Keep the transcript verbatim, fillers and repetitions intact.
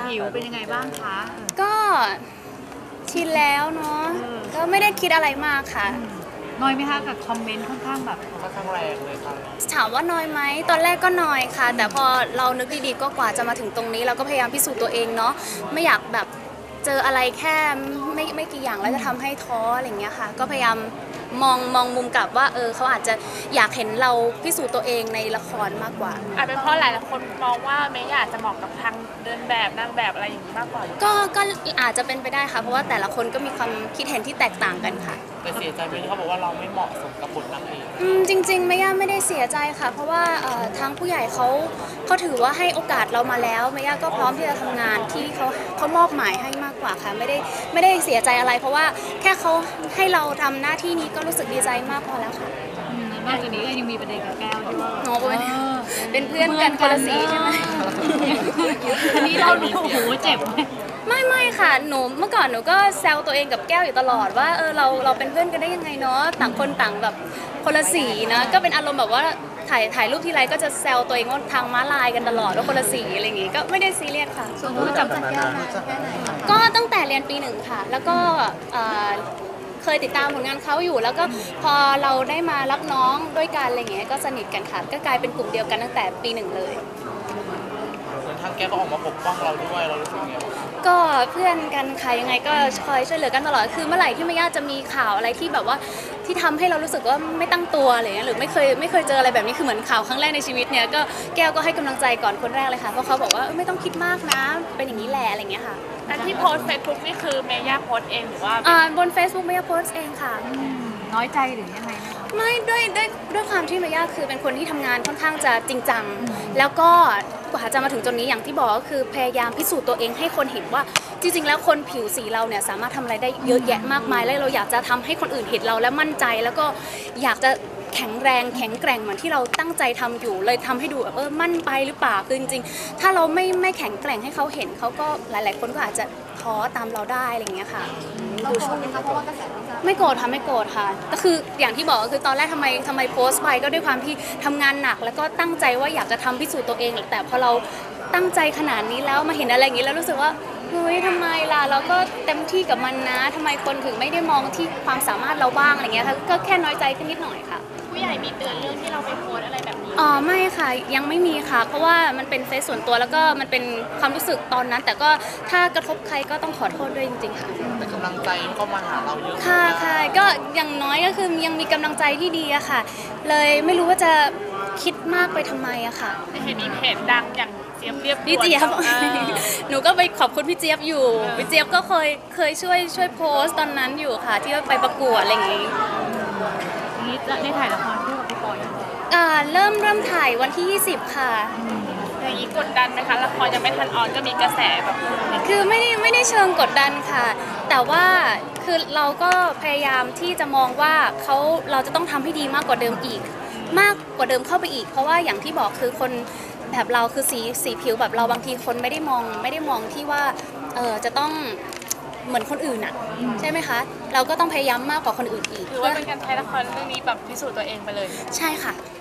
ผิวเป็นยังไงบ้างคะก็ชินแล้วเนาะก็ไม่ได้คิดอะไรมากค่ะน้อยไหมคะกับคอมเมนต์ค่อนข้างแบบค่อนข้างแรงเลยครับถามว่าน้อยไหมตอนแรกก็น้อยค่ะแต่พอเรานึกดีๆก็กว่าจะมาถึงตรงนี้เราก็พยายามพิสูจน์ตัวเองเนาะไม่อยากแบบเจออะไรแค่ไม่ไม่กี่อย่างแล้วจะทำให้ท้ออะไรเงี้ยค่ะก็พยายามมองมองมุมกลับว่าเออเขาอาจจะอยากเห็นเราพิสูจน์ตัวเองในละครมากกว่าอาจเป็นเพราะหลายๆคนมองว่าเมย์อยากจะเหมาะกับทางเดินแบบนางแบบอะไรอย่างนี้มากกว่าก็ก็อาจจะเป็นไปได้ค่ะเพราะว่าแต่ละคนก็มีความคิดเห็นที่แตกต่างกันค่ะแต่เสียใจไหมที่เขาบอกว่าเราไม่เหมาะสมกับบทนางเอกอืมจริงๆไม่ย่าไม่ได้เสียใจค่ะเพราะว่าทางผู้ใหญ่เขาเขาถือว่าให้โอกาสเรามาแล้วไม่ย่าก็พร้อมที่จะทำงานที่เขาเขามอบหมายให้มากกว่าค่ะไม่ได้ไม่ได้เสียใจอะไรเพราะว่าแค่เขาให้เราทำหน้าที่นี้ก็รู้สึกดีใจมากพอแล้วค่ะนอกจากนี้ยังมีประเด็นกับแก้วที่ว่าโน้เป็นเป็นเพื่อนกันคนละสีใช่ไหมอันนี้เราหนูโอ้โหเจ็บไม่ไม่ค่ะหนูเมื่อก่อนหนูก็แซวตัวเองกับแก้วอยู่ตลอดว่าเออเราเราเป็นเพื่อนกันได้ยังไงเนาะต่างคนต่างแบบคนละสีนะก็เป็นอารมณ์แบบว่าถ่ายถ่ายรูปทีไรก็จะแซวตัวเองว่าทางม้าลายกันตลอดว่าคนละสีอะไรอย่างงี้ก็ไม่ได้ซีเรียสค่ะส่วนตัวจับแก้วมาก็ตั้งแต่เรียนปีหนึ่งค่ะแล้วก็เคยติดตามผลงานเขาอยู่แล้วก็พอเราได้มารับน้องด้วยกันอะไรเงี้ยก็สนิทกันค่ะก็กลายเป็นกลุ่มเดียวกันตั้งแต่ปีหนึ่งเลยทางแกก็ออกมาปกป้องเราด้วยเรารู้สึกไงก็เพื่อนกันค่ะยังไงก็คอยช่วยเหลือกันตลอดคือเมื่อไหร่ที่ไม่ย่าจะมีข่าวอะไรที่แบบว่าที่ทำให้เรารู้สึกว่าไม่ตั้งตัวอะไรเงี้ยหรือไม่เคยไม่เคยเจออะไรแบบนี้คือเหมือนข่าวครั้งแรกในชีวิตเนี่ยก็แก้วก็ให้กำลังใจก่อนคนแรกเลยค่ะเพราะเขาบอกว่าไม่ต้องคิดมากนะเป็นอย่างนี้แหละอะไรเงี้ยค่ะอันที่โพสเฟซบุ๊กนี่คือเมย่าโพสเองหรือว่าอ่าบน Facebook เมย่าโพสเองค่ะน้อยใจหรือยังไงไม่ด้วยด้วยด้วยความที่เมย่าคือเป็นคนที่ทำงานค่อนข้างจะจริงจังแล้วก็กว่าจะมาถึงจุดนี้อย่างที่บอกก็คือพยายามพิสูจน์ตัวเองให้คนเห็นว่าจริงๆแล้วคนผิวสีเราเนี่ยสามารถทำอะไรได้เยอะแยะมากมายและเราอยากจะทำให้คนอื่นเห็นเราและมั่นใจแล้วก็อยากจะแข็งแรงแข็งแกร่งเหมือนที่เราตั้งใจทำอยู่เลยทำให้ดูแบบเออมั่นไปหรือเปล่าคือจริงๆถ้าเราไม่ไม่แข็งแกร่งให้เขาเห็นเขาก็หลายๆคนก็อาจจะท้อตามเราได้อะไรอย่างเงี้ยค่ะเราโกรธไหมคะเพราะว่ากระแสวิจารณ์ไม่โกรธค่ะไม่โกรธค่ะก็คืออย่างที่บอกก็คือตอนแรกทำไมทำไมโพสต์ไปก็ด้วยความที่ทำงานหนักแล้วก็ตั้งใจว่าอยากจะทำพิสูจน์ตัวเองแต่พอเราตั้งใจขนาดนี้แล้วมาเห็นอะไรอย่างนี้แล้วรู้สึกว่าเฮ้ยทำไมล่ะเราก็เต็มที่กับมันนะทำไมคนถึงไม่ได้มองที่ความสามารถเราบ้างอะไรเงี้ยก็แค่น้อยใจขึ้นนิดหน่อยค่ะผู้ใหญ่มีเตือนเรื่องที่เราไปโพสอะไรแบบนี้อ๋อไม่ค่ะยังไม่มีค่ะเพราะว่ามันเป็นเฟซส่วนตัวแล้วก็มันเป็นความรู้สึกตอนนั้น แต่ก็ถ้ากระทบใครก็ต้องขอโทษด้วยจริงๆค่ะแต่กำลังใจก็มาหาเราเยอะค่ะค่ะก็อย่างน้อยก็คือยังมีกำลังใจที่ดีอะค่ะเลยไม่รู้ว่าจะคิดมากไปทำไมอะค่ะเห็นมีเพจดังอย่างเจี๊ยบเรียบพี่เจี๊ยบหนูก็ไปขอบคุณพี่เจี๊ยบอยู่พี่เจี๊ยบก็เคยเคยช่วยช่วยโพสต์ตอนนั้นอยู่ค่ะที่ว่าไปประกวดอะไรอย่างงี้นี่ได้ถ่ายละครคู่กับพี่ปอยอ่าเริ่มเริ่มถ่ายวันที่ยี่สิบค่ะอย่างนี้กดดันไหมคะละครยังไม่ทันออนก็มีกระแสแบบคือไม่ได้ไม่ได้เชิงกดดันค่ะแต่ว่าคือเราก็พยายามที่จะมองว่าเขาเราจะต้องทำให้ดีมากกว่าเดิมอีกมากกว่าเดิมเข้าไปอีกเพราะว่าอย่างที่บอกคือคนแบบเราคือสีสีผิวแบบเราบางทีคนไม่ได้มองไม่ได้มองที่ว่าเออจะต้องเหมือนคนอื่นอ่ะใช่ไหมคะเราก็ต้องพยายามมากกว่าคนอื่นอีกคือว่าเป็นการใช้ละครเรื่องนี้แบบพิสูจน์ตัวเองไปเลยใช่ค่ะ